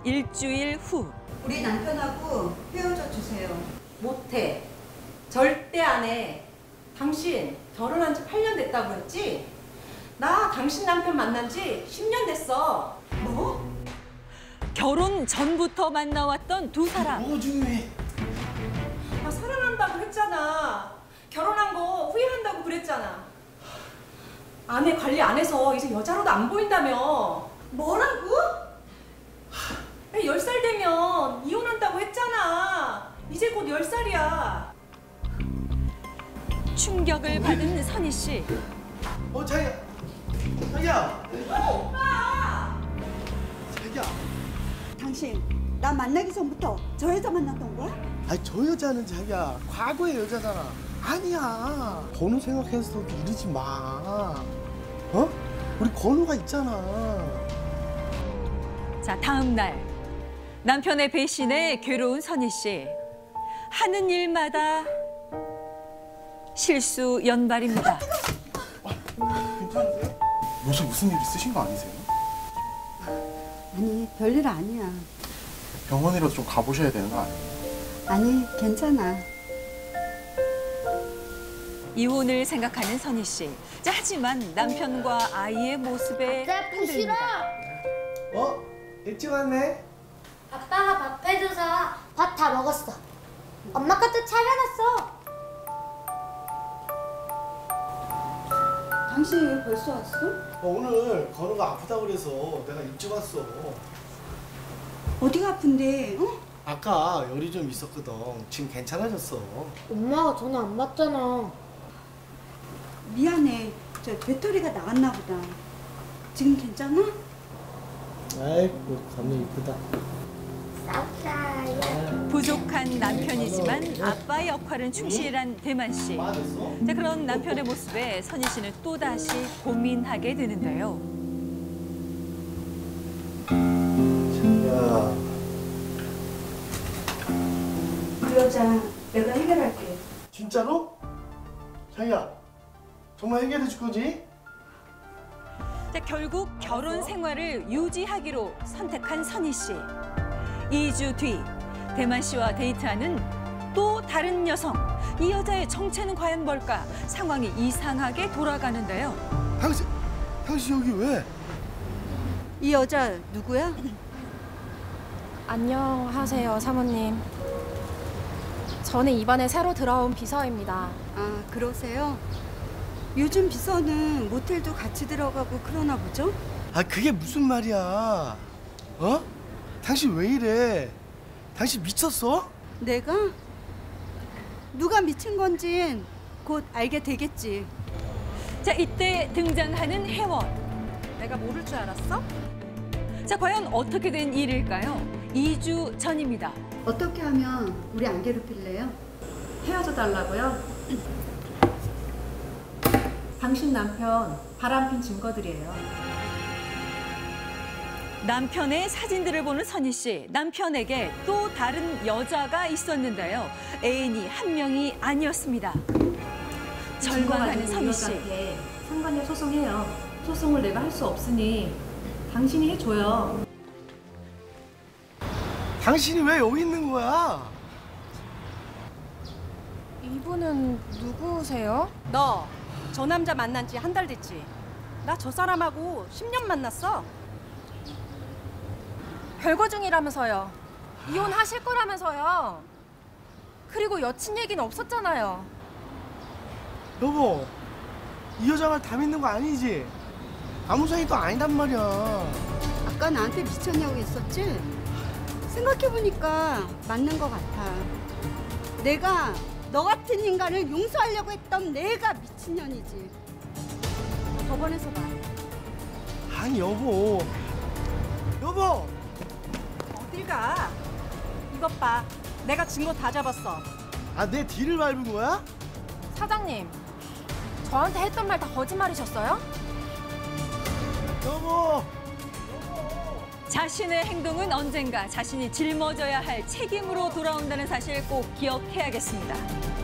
일주일 후. 우리 남편하고 헤어져 주세요. 못해. 절대 안 해. 당신 결혼한 지 8년 됐다고 했지? 나 당신 남편 만난 지 10년 됐어. 뭐? 결혼 전부터 만나왔던 두 사람. 뭐가 중요해? 나 사랑한다고 했잖아. 결혼한 거 후회한다고 그랬잖아. 아내 관리 안 해서 이제 여자로도 안 보인다며. 뭐라고? 10살 되면 이혼한다고 했잖아. 이제 곧 10살이야. 충격을 받은 선희 씨. 자기야. 오빠! 자기야. 당신 나 만나기 전부터 저 여자 만났던 거야? 아니 저 여자는 자기야 과거의 여자잖아. 아니야. 건우 생각해서도 이러지 마. 어? 우리 건우가 있잖아. 자, 다음 날 남편의 배신에 괴로운 선희 씨. 하는 일마다 실수 연발입니다. 괜찮으세요? 무슨 일 있으신 거 아니세요? 아니 별일 아니야. 병원이라도 좀 가보셔야 되는 거 아니에요? 아니 괜찮아. 이혼을 생각하는 선희 씨. 자, 하지만 남편과 아이의 모습에 흔들립니다. 일찍 왔네. 아빠가 밥 해줘서 밥 다 먹었어. 엄마 것도 차려놨어. 당신 왜 벌써 왔어? 오늘 건우가 아프다고 그래서 내가 일찍 왔어. 어디가 아픈데? 어? 아까 열이 좀 있었거든. 지금 괜찮아졌어. 엄마가 전화 안 받잖아. 미안해. 저 배터리가 나갔나 보다. 지금 괜찮아? 아이고 건우 이쁘다. 싸우자야. 부족한 남편이지만 아빠 역할은 충실한 대만 씨. 자, 그런 남편의 모습에 선희 씨는 또다시 고민하게 되는데요. 야. 그 여자 내가 해결할게. 진짜로? 자기야 정말 해결해 줄 거지? 자, 결국 결혼 생활을 유지하기로 선택한 선희 씨. 2주 뒤 대만 씨와 데이트하는 또 다른 여성. 이 여자의 정체는 과연 뭘까? 상황이 이상하게 돌아가는데요. 당신 여기 왜? 이 여자 누구야? 안녕하세요, 사모님. 저는 이번에 새로 들어온 비서입니다. 아 그러세요? 요즘 비서는 모텔도 같이 들어가고 그러나 보죠? 아 그게 무슨 말이야? 어? 당신 왜 이래? 당신 미쳤어? 내가? 누가 미친 건진 곧 알게 되겠지. 자, 이때 등장하는 혜원. 내가 모를 줄 알았어? 자, 과연 어떻게 된 일일까요? 2주 전입니다. 어떻게 하면 우리 안 괴롭힐래요? 헤어져 달라고요? 당신 남편 바람핀 증거들이에요. 남편의 사진들을 보는 선희 씨. 남편에게 또 다른 여자가 있었는데요. 애인이 한 명이 아니었습니다. 절망하는 선희 씨. 상관녀 소송해요. 소송을 내가 할 수 없으니 당신이 해줘요. 당신이 왜 여기 있는 거야? 이분은 누구세요? 너 저 남자 만난 지 한 달 됐지? 나 저 사람하고 10년 만났어. 별거 중이라면서요. 이혼하실 거라면서요. 그리고 여친 얘기는 없었잖아요. 여보, 이 여자 말 다 믿는 거 아니지? 아무 사이도 아니단 말이야. 아까 나한테 미쳤냐고 했었지? 생각해보니까 맞는 것 같아. 내가 너 같은 인간을 용서하려고 했던 내가 미친년이지. 법원에서 봐. 아니 여보. 여보! 어딜 가? 이것 봐. 내가 증거 다 잡았어. 아, 내 뒤를 밟은 거야? 사장님, 저한테 했던 말 다 거짓말이셨어요? 여보! 자신의 행동은 언젠가 자신이 짊어져야 할 책임으로 돌아온다는 사실 꼭 기억해야겠습니다.